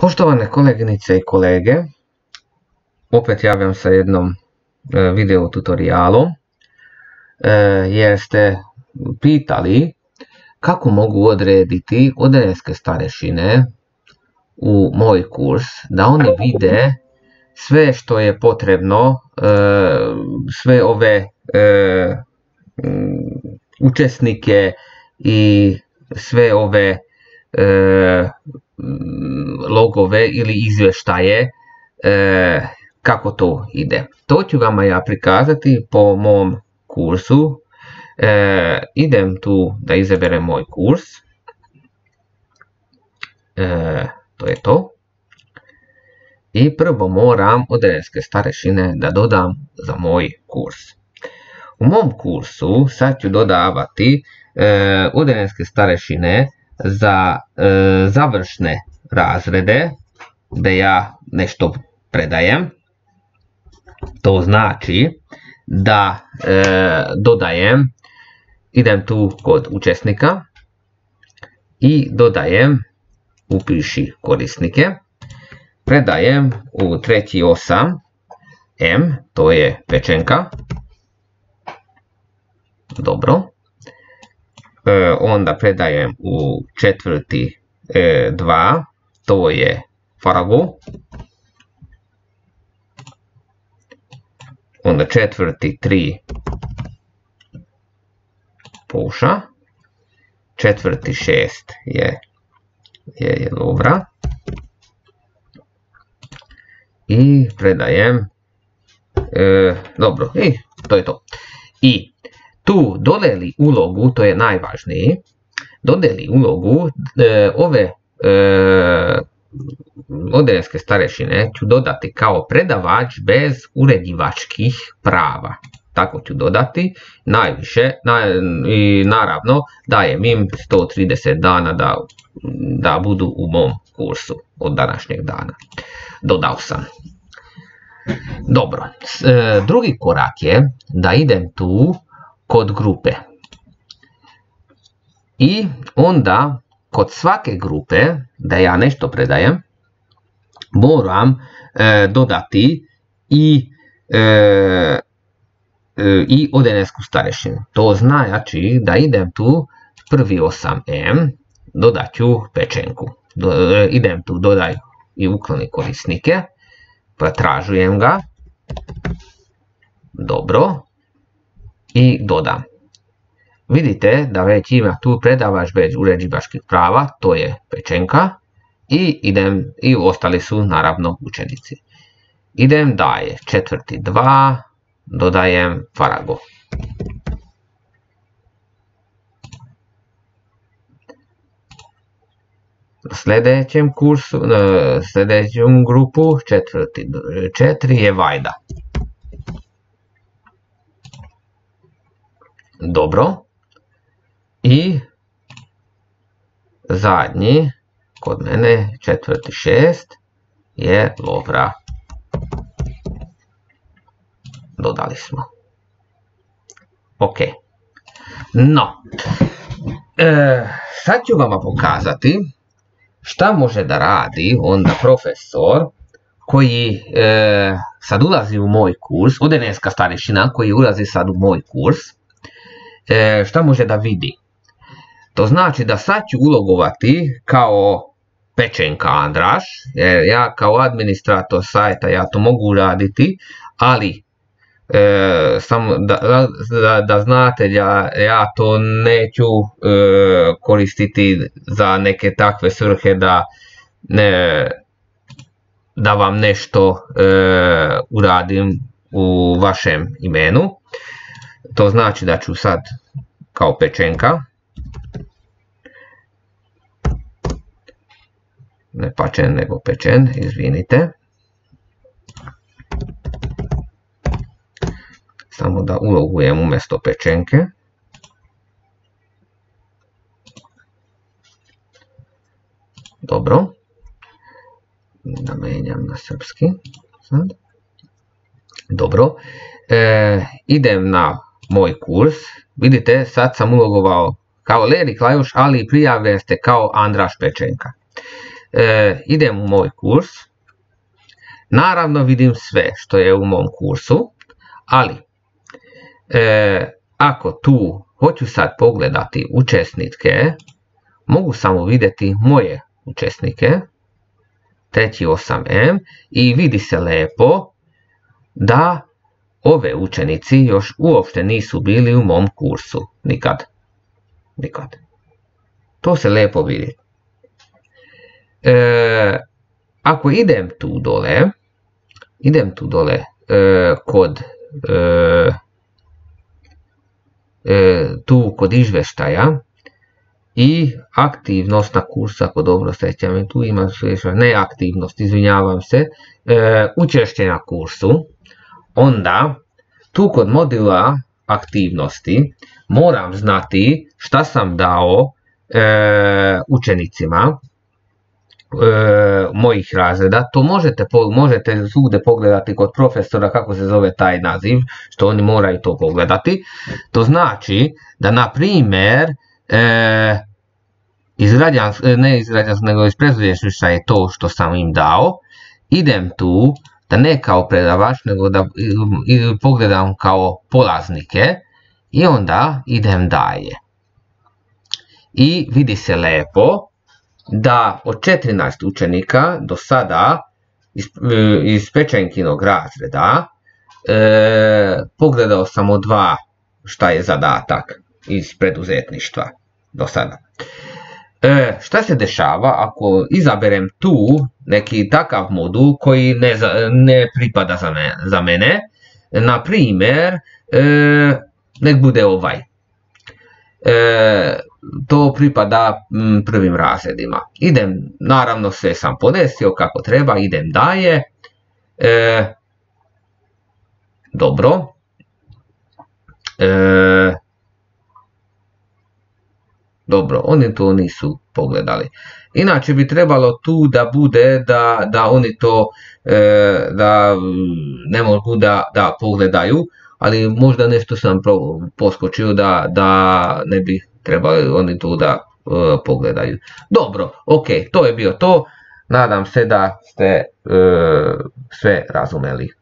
Poštovane koleginice i kolege, opet javljam sa jednom video tutorijalom jer ste pitali kako mogu odrediti odeljenske starešine u moj kurs, da oni vide sve što je potrebno, sve ove učesnike i sve ove logove ili izvještaje, kako to ide. To ću vama ja prikazati po mom kursu. Idem tu da izaberem moj kurs. To je to. I prvo moram odeljenske starešine da dodam za moj kurs. U mom kursu sad ću dodavati odeljenske starešine za završne razrede gdje ja nešto predajem. To znači da dodajem, idem tu kod učesnika i dodajem upiši korisnike, predajem u 3.8 M, to je pečenka. Dobro. Onda predajem u 4.2, to je Farago. Onda 4.3 Poša. 4.6 je Lovra. I predajem, dobro, i to je to. I tu dodeli ulogu, to je najvažnije, dodeli ulogu ove odeljenske starešine ću dodati kao predavač bez uređivačkih prava. Tako ću dodati najviše i naravno dajem im 130 dana da budu u mom kursu od današnjeg dana. Dodao sam. Dobro, drugi korak je da idem tu kod grupe i onda kod svake grupe da ja nešto predajem moram dodati i odeljensku starešinu. To znači da idem tu 1.8M, dodat ću pečenku. Idem tu dodaj i ukloni korisnike, pretražujem ga, dobro, i dodam. Vidite da već ima tu predavač bez uređivačkih prava, to je pečenka, i ostali su naravno učenici. Idem dalje, 4.2, dodajem Farago. Sljedećem kursu, sljedećem grupu, 4.4 je Vajda. Dobro. I zadnji kod mene 4.6 je Lovra. Dodali smo. Ok. No. Sad ću vama pokazati šta može da radi onda profesor koji sad ulazi u moj kurs, odeljenska starešina koji ulazi sad u moj kurs. Šta može da vidi? To znači da sad ću ulogovati kao pečenka Andraš, jer ja kao administrator sajta ja to mogu raditi, ali samo da znate ja to neću koristiti za neke takve svrhe da vam nešto uradim u vašem imenu. To znači da ću sad kao pečenka, ne pačen nego pečen, izvinite. Samo da ulogujem umjesto pečenke. Dobro. Da menjam na srpski. Sad. Dobro. Idem na moj kurs. Vidite, sad sam ulogovao kao Leri Klajuš, ali prijavljen ste kao Andraš Pečenka. idem u moj kurs, naravno vidim sve što je u mom kursu, ali ako tu hoću sad pogledati učesnike, mogu samo vidjeti moje učesnike, treći 8M, i vidi se lijepo da ove učenici još uopšte nisu bili u mom kursu. Nikad. To se lijepo vidi. Ako idem tu dole kod izvještaja i aktivnost na kursu, ako dobro sjećam, tu ima ne aktivnost, izvinjavam se, učešće na kursu, onda tu kod modula aktivnosti moram znati šta sam dao učenicima mojih razreda. To možete svugdje pogledati kod profesora kako se zove taj naziv, što oni moraju to pogledati. To znači da, na primjer, iz preduvješća je to što sam im dao, idem tu da ne kao predavač, nego da pogledam kao polaznike i onda idem dalje. I vidi se lijepo da od 14 učenika do sada iz Pečenkinog razreda pogledao sam od 2 šta je zadatak iz preduzetništva do sada. Šta se dešava ako izaberem tu neki takav modul koji ne pripada za mene? Na primjer, nek bude ovaj. To pripada prvim razredima. Idem, naravno sve sam podesio kako treba, idem dalje. Dobro. Dobro, oni to nisu pogledali. Inače bi trebalo tu da bude da oni to ne mogu da pogledaju, ali možda nešto sam poskočio da ne bi trebali oni tu da pogledaju. Dobro, ok, to je bio to. Nadam se da ste sve razumeli.